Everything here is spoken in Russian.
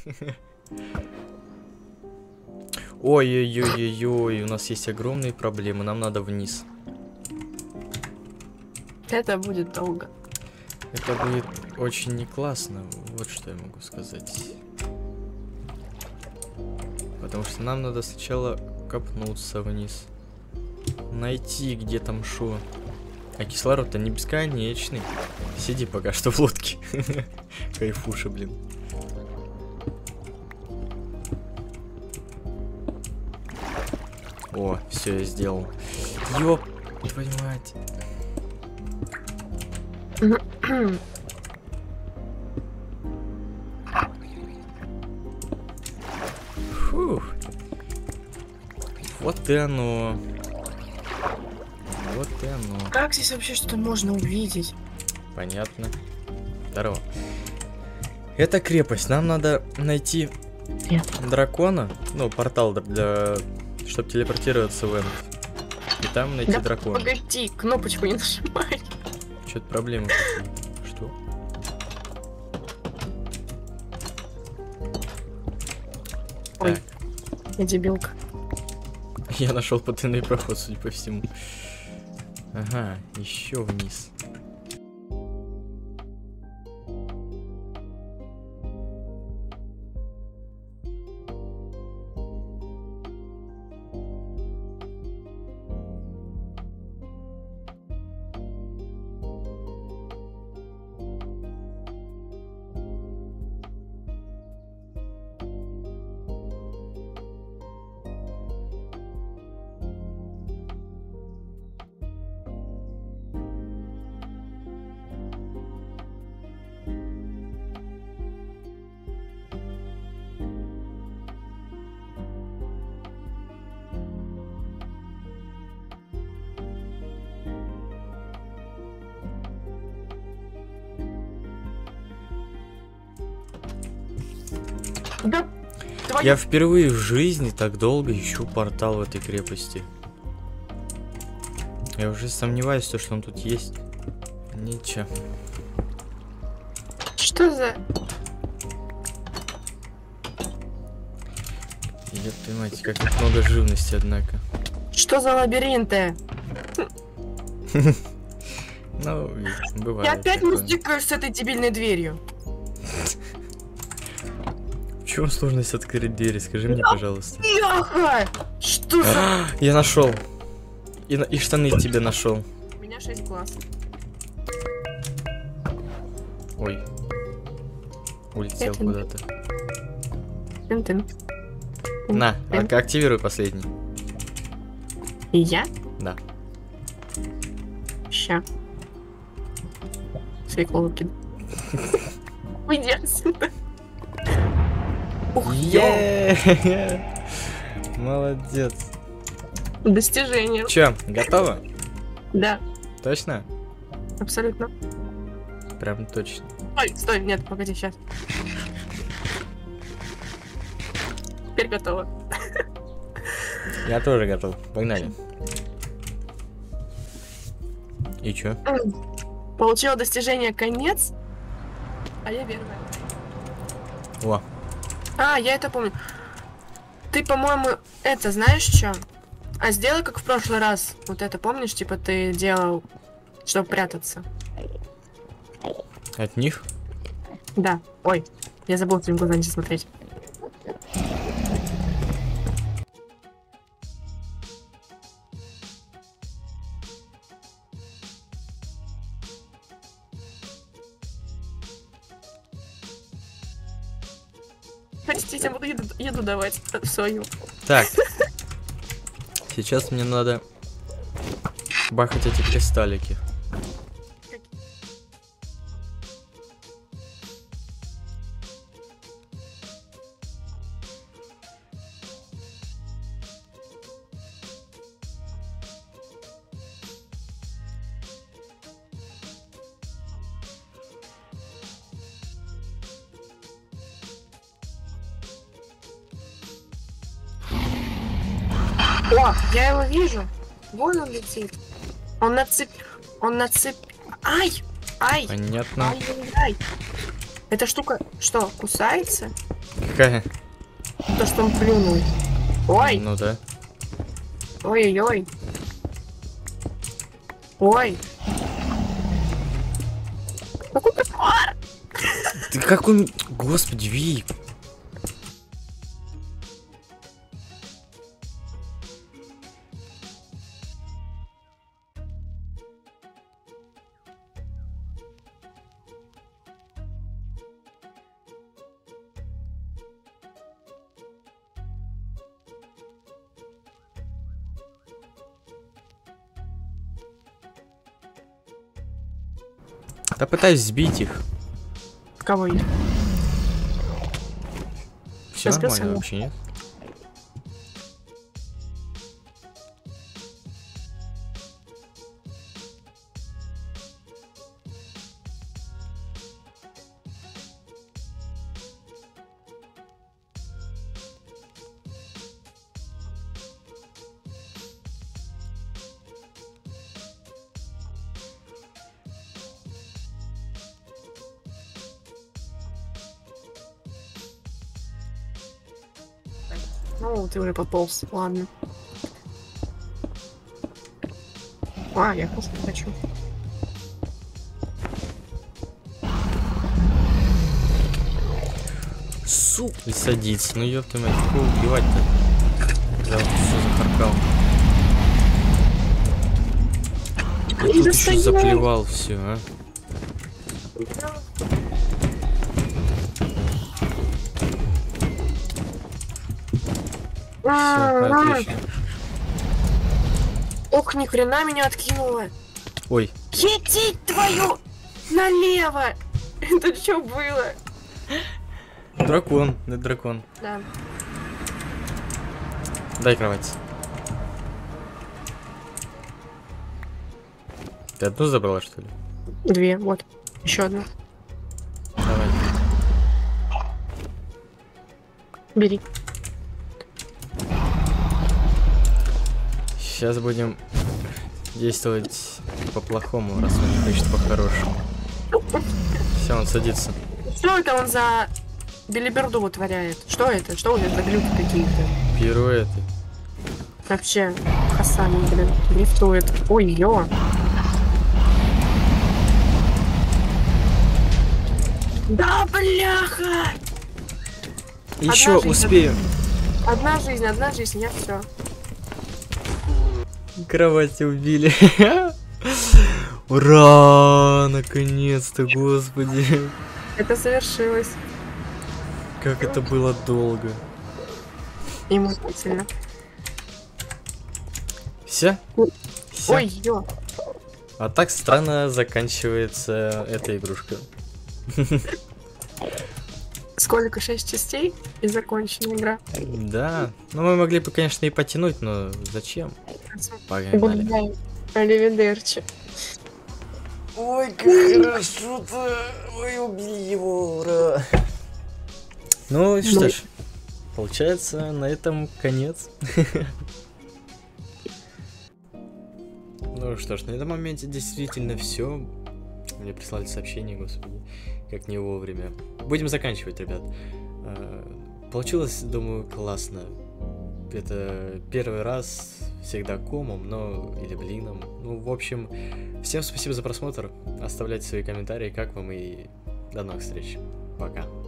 Ой-ой-ой-ой-ой, у нас есть огромные проблемы, нам надо вниз. Это будет долго. Это будет очень не классно, вот что я могу сказать. Потому что нам надо сначала копнуться вниз. Найти, где там шо. А кислород-то не бесконечный. Сиди пока что в лодке. Кайфуша, блин. О, все, я сделал. Ёп, твою мать. Фух. Вот и оно. Вот и оно. Как здесь вообще что-то можно увидеть? Понятно. Здорово. Это крепость. Нам надо найти дракона. Ну, портал для... чтобы телепортироваться в Энд. И там найти дракона. Погоди, кнопочку не нажимай. Что-то проблемы. Что? Ой, я дебилка. Я нашел потайный проход, судя по всему. Ага, еще вниз. Да. Я впервые в жизни так долго ищу портал в этой крепости. Я уже сомневаюсь, что он тут есть. Ничего. Что за... Ёб твою мать, как тут много живности, однако. Что за лабиринты? Ну, бывает. Я опять такое. мустикаюсь с этой дебильной дверью. В чем сложность открыть двери? Скажи мне, пожалуйста. Яха! Что за... Я нашел. И штаны тебе нашел. У меня 6 глаз. Ой. Улетел куда-то. Тын-тын. На, активируй последний. И я? Да. Ща. Свеклу выкину. Уйди отсюда. Ух, Молодец. достижение. Че, готово? Да, Точно? абсолютно. Прям точно. Стой, нет, погоди, сейчас. Теперь готово. Я тоже готов. Погнали. И чё? Получила достижение конец, а я первая. О, А, я это помню. Ты, по-моему, это знаешь что? А сделай как в прошлый раз. Вот это помнишь, типа ты делал, чтобы прятаться. от них? Да. Ой, я забыл твоим глазами смотреть. Простите, буду еду давать свою. Так. Сейчас мне надо бахать эти кристаллики. О, я его вижу. Вон он летит. Он на цепь. Он на цепь. Ай! Ай! Понятно. Ай! Эта штука что, кусается? Какая? То, что он плюнул. Ой! Ну да. Ой-ой-ой. Ой. Какой кошмар! Ты как он... Господи, Вик. Да пытаюсь сбить их. Кого их? Все Разбился, нормально да? вообще, нет? Ну, ты уже пополз, ладно. А, я просто хочу. Сука. И садится. Ну ёпта мать, кого убивать-то? Да, вот все запаркал. И тут еще заплевал все, а. Все, отлично. Ох, ни хрена меня откинуло. Ой, Едить твою налево! Это что было? дракон, это дракон. Да. Дай кровать. Ты одну забрала, что ли? Две, вот. Еще одну. Давай. Бери. Сейчас будем действовать по-плохому, раз он не хочет по-хорошему. Все, он садится. Что это он за белиберду вытворяет? Что это? Что это за глюки какие-то? Пируэты. Вообще, Хасан, блин, дрифтует. Ой, ё. Да, бляха! Еще жизнь, успею. Одна жизнь, я все. Кровати убили. Ура! Наконец-то, господи. Это совершилось. Как это было долго. И мучительно. Все? Ой, ё. А так странно заканчивается эта игрушка. Сколько? 6 частей и закончена игра. Да. Ну мы могли бы, конечно, и потянуть, но зачем? Погнали. Аривидерчи. Ой, как хорошо-то. Ой, убили его, ура. Ну что ж, получается, на этом конец. Ну что ж, на этом моменте действительно все. Мне прислали сообщение, господи, как не вовремя. Будем заканчивать, ребят. Получилось, думаю, классно. Это первый раз, всегда комом, но или блином. Ну, в общем, всем спасибо за просмотр. Оставляйте свои комментарии, как вам, и до новых встреч. Пока.